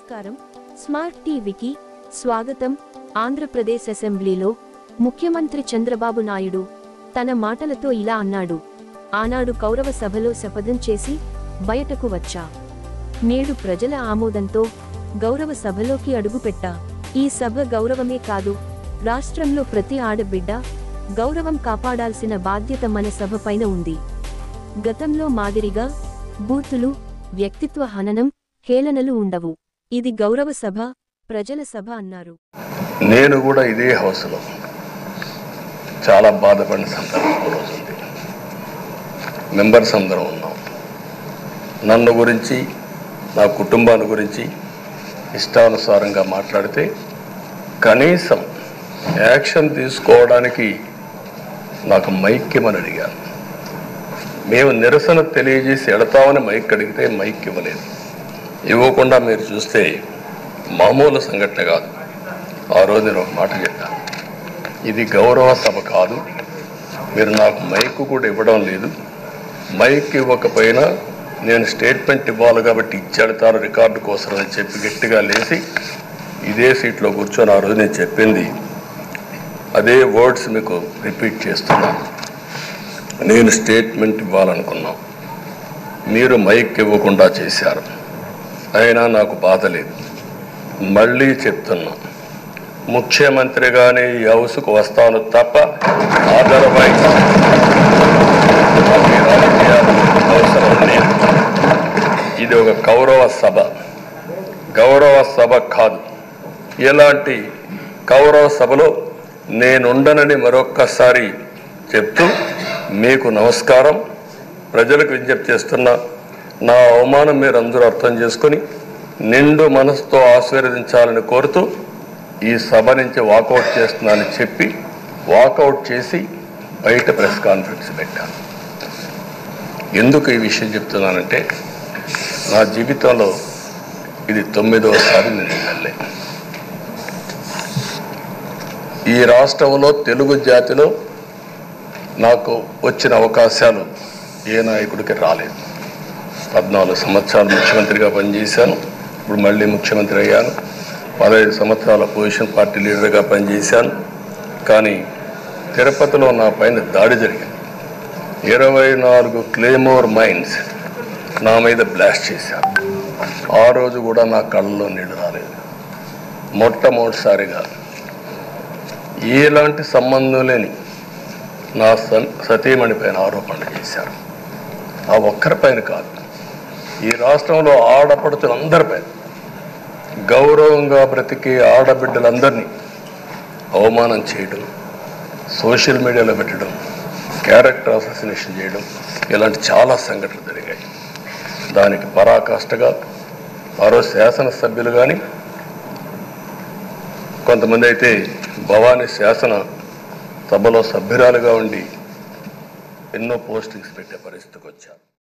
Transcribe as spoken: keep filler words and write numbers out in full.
నమస్కారం స్మార్ట్ టీవీకి స్వాగతం. ఆంధ్రప్రదేశ్ అసెంబ్లీలో ముఖ్యమంత్రి చంద్రబాబు నాయుడు తన మాటలతో ఇలా అన్నాడు. ఆనాడు కౌరవ సభలో శపథం చేసి బయటకు వచ్చా. నేడు ప్రజల ఆమోదంతో గౌరవ సభలోకి అడుగుపెట్టా. ఈ సభ గౌరవమే కాదు, రాష్ట్రంలో ప్రతి ఆడబిడ్డ గౌరవం కాపాడాల్సిన బాధ్యత మన సభ పైన ఉంది. గతంలో మాదిరిగా బూతులు, వ్యక్తిత్వ హననం, హేళనలు ఉండవు. ఇది గౌరవ సభ, ప్రజల సభ అన్నారు. నేను కూడా ఇదే హౌస్లో చాలా బాధపడిన సందర్భం రోజుంది. మెంబర్స్ అందరం ఉన్నాం. నన్ను గురించి, నా కుటుంబాన్ని గురించి ఇష్టానుసారంగా మాట్లాడితే కనీసం యాక్షన్ తీసుకోవడానికి నాకు మైక్ ఇవ్వమని అడిగాను. మేము నిరసన తెలియజేసి ఎడతామని మైక్ అడిగితే మైక్ ఇవ్వలేదు. ఇవ్వకుండా మీరు చూస్తే మామూలు సంఘటన కాదు. ఆ రోజు నేను ఒక మాట చెప్పాను, ఇది గౌరవ సభ కాదు, మీరు నాకు మైక్ కూడా ఇవ్వడం లేదు. మైక్ ఇవ్వకపోయినా నేను స్టేట్మెంట్ ఇవ్వాలి కాబట్టి ఇచ్చేడతాను రికార్డు కోసం అని చెప్పి గట్టిగా లేచి ఇదే సీట్లో కూర్చొని ఆ రోజు నేను చెప్పింది అదే వర్డ్స్ మీకు రిపీట్ చేస్తున్నాను. నేను స్టేట్మెంట్ ఇవ్వాలనుకున్నాను, మీరు మైక్ ఇవ్వకుండా చేశారు. అయినా నాకు బాధ లేదు. మళ్ళీ చెప్తున్నా, ముఖ్యమంత్రిగానే ఈ హౌస్కు వస్తాను తప్ప అదర్వైజ్ అవసరం లేదు. ఇది ఒక గౌరవ సభ, గౌరవ సభ కాదు. ఇలాంటి గౌరవ సభలో నేనుండనని మరొక్కసారి చెప్తూ మీకు నమస్కారం. ప్రజలకు విజ్ఞప్తి చేస్తున్నా, నా అవమానం మీరు అందరూ అర్థం చేసుకొని నిండు మనసుతో ఆశీర్వదించాలని కోరుతూ ఈ సభ నుంచి వాకౌట్ చేస్తున్నానని చెప్పి వాకౌట్ చేసి బయట ప్రెస్ కాన్ఫరెన్స్ పెట్టాను. ఎందుకు ఈ విషయం చెప్తున్నానంటే, నా జీవితంలో ఇది తొమ్మిదవసారి నేను ఎమ్మెల్యే. ఈ రాష్ట్రంలో తెలుగు జాతిలో నాకు వచ్చిన అవకాశాలు ఏ నాయకుడికి రాలేదు. పద్నాలుగు సంవత్సరాలు ముఖ్యమంత్రిగా పనిచేశాను. ఇప్పుడు మళ్ళీ ముఖ్యమంత్రి అయ్యాను. పదహైదు సంవత్సరాల పొజిషన్ పార్టీ లీడర్గా పనిచేశాను. కానీ తిరుపతిలో నా పైన దాడి జరిగింది. ఇరవై నాలుగు క్లేమోర్ మైన్స్ నా మీద బ్లాస్ట్ చేశారు. ఆ రోజు కూడా నా కళ్ళలో నీళ్లు రాలేదు. మొట్టమొదటిసారిగా ఎలాంటి సంబంధం లేని నా సతీమణి పైన ఆరోపణలు చేశారు. ఆ ఒక్కరిపైన కాదు, ఈ రాష్ట్రంలో ఆడపడుతులందరిపైన, గౌరవంగా బ్రతికే ఆడబిడ్డలందరినీ అవమానం చేయడం, సోషల్ మీడియాలో పెట్టడం, క్యారెక్టర్ అసాసినేషన్ చేయడం, ఇలాంటి చాలా సంఘటనలు జరిగాయి. దానికి పరాకాష్ఠగా మరో శాసనసభ్యులు కానీ, కొంతమంది అయితే భవానీ శాసన సభలో సభ్యురాలుగా ఉండి ఎన్నో పోస్టింగ్స్ పెట్టే పరిస్థితికి వచ్చారు.